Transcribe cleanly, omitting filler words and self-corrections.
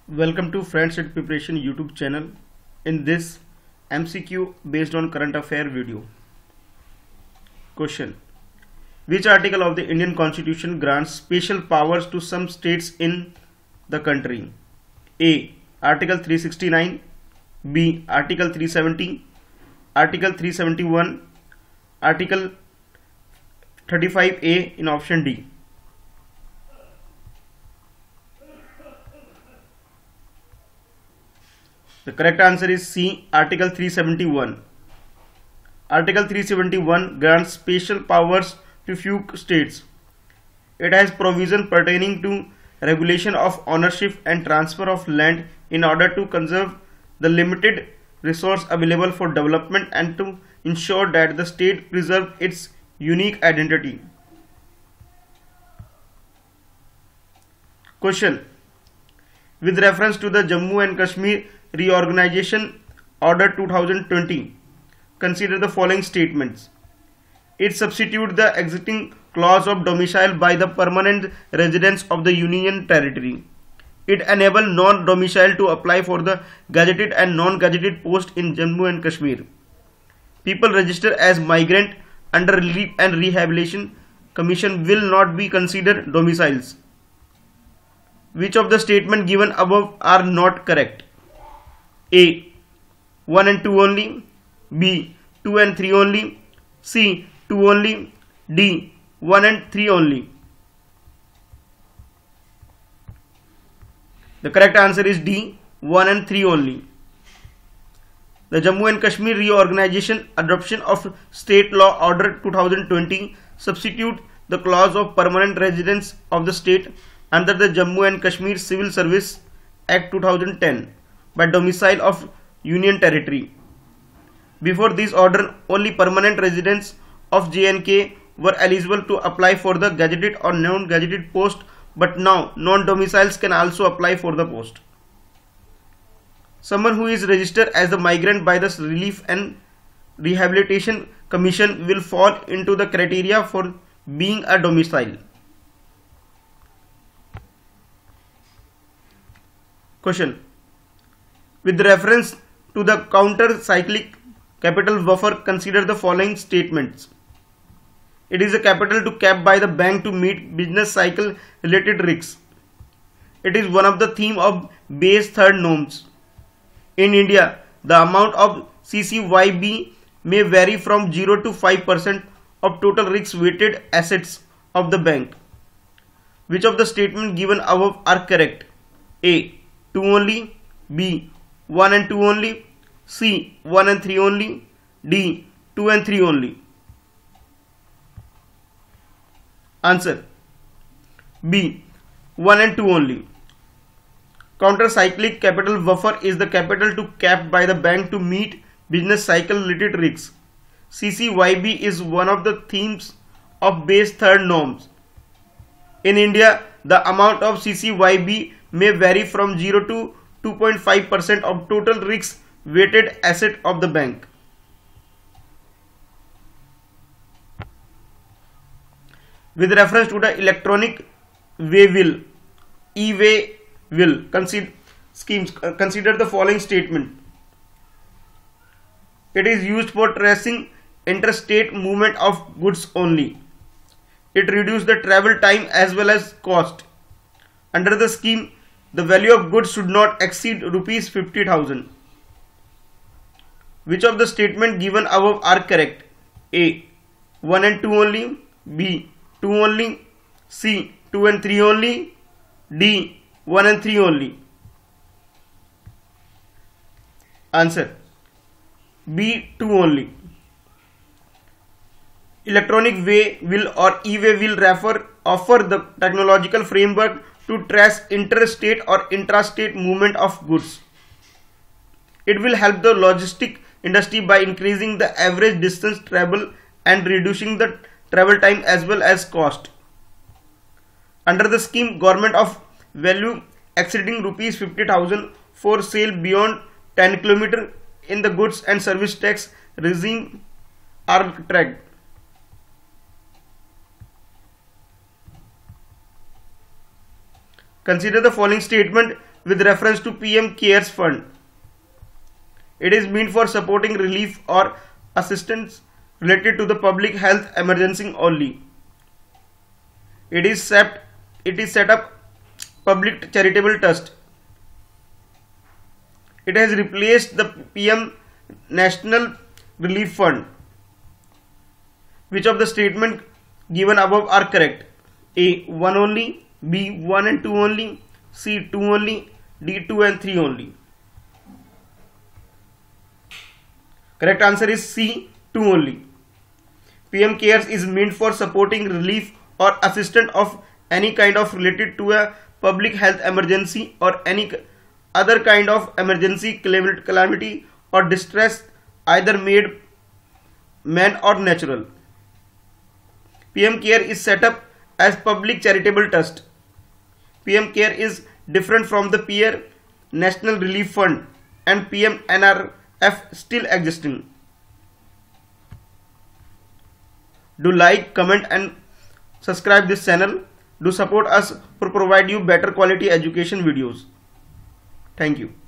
Welcome to Friends State Preparation YouTube channel. In this MCQ based on current affair video. Question: which article of the Indian Constitution grants special powers to some states in the country? A. Article 369, B. Article 370, Article 371, Article 35A in option D. The correct answer is C. Article 371. Article 371 grants special powers to few states. It has provision pertaining to regulation of ownership and transfer of land in order to conserve the limited resource available for development and to ensure that the state preserves its unique identity. Question: with reference to the Jammu and Kashmir Reorganization Order 2020, consider the following statements. It substitutes the existing clause of domicile by the permanent residence of the Union Territory. It enables non-domicile to apply for the gazetted and non-gazetted post in Jammu and Kashmir. People registered as migrant under Relief and Rehabilitation Commission will not be considered domiciles. Which of the statements given above are not correct? A. 1 and 2 only, B. 2 and 3 only, C. 2 only, D. 1 and 3 only. The correct answer is D. 1 and 3 only. The Jammu and Kashmir Reorganization Adoption of State Law Order 2020 substitute the clause of permanent residence of the state under the Jammu and Kashmir Civil Service Act 2010 by domicile of Union Territory. Before this order, only permanent residents of J&K were eligible to apply for the gazetted or non-gazetted post, but now non-domiciles can also apply for the post. Someone who is registered as a migrant by the Relief and Rehabilitation Commission will fall into the criteria for being a domicile. Question: with reference to the counter-cyclic capital buffer, consider the following statements. It is a capital to cap by the bank to meet business cycle related risks. It is one of the theme of base third norms. In India, the amount of CCYB may vary from 0 to 5% of total risk weighted assets of the bank. Which of the statements given above are correct? A. 2 only, B. 1 and 2 only, C. 1 and 3 only, D. 2 and 3 only. Answer: B. 1 and 2 only. Counter-cyclic capital buffer is the capital to cap by the bank to meet business cycle related risks. CCYB is one of the themes of base third norms. In India, the amount of CCYB may vary from 0 to 2.5% of total risk weighted asset of the bank. With reference to the electronic waybill (e-way bill) schemes, consider the following statement. It is used for tracing interstate movement of goods only. It reduces the travel time as well as cost. Under the scheme, the value of goods should not exceed rupees 50,000. Which of the statements given above are correct? A. 1 and 2 only, B. 2 only, C. 2 and 3 only, D. 1 and 3 only. Answer: B. 2 only. Electronic way will or e-way will offer the technological framework to trace interstate or intrastate movement of goods. It will help the logistic industry by increasing the average distance travel and reducing the travel time as well as cost. Under the scheme, government of value exceeding rupees 50,000 for sale beyond 10 km in the goods and service tax regime are tracked. Consider the following statement with reference to PM CARES Fund. It is meant for supporting relief or assistance related to the public health emergency only. It is set up public charitable trust. It has replaced the PM National Relief Fund. Which of the statement given above are correct? A. 1 only, B. 1 and 2 only, C. 2 only, D. 2 and 3 only. Correct answer is C. 2 only. PM CARES is meant for supporting relief or assistance of any kind of related to a public health emergency or any other kind of emergency, calamity or distress, either made man or natural. PM CARE is set up as public charitable trust. PM CARE is different from the PM National Relief Fund and PM NRF still existing. Do like, comment and subscribe this channel. Do support us to provide you better quality education videos. Thank you.